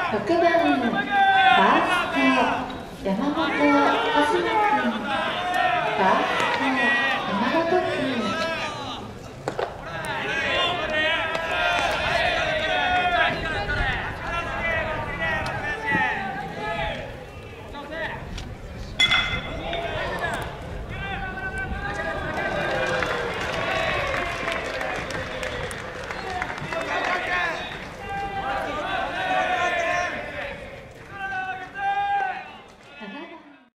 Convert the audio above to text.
6番バースト山本和真君バース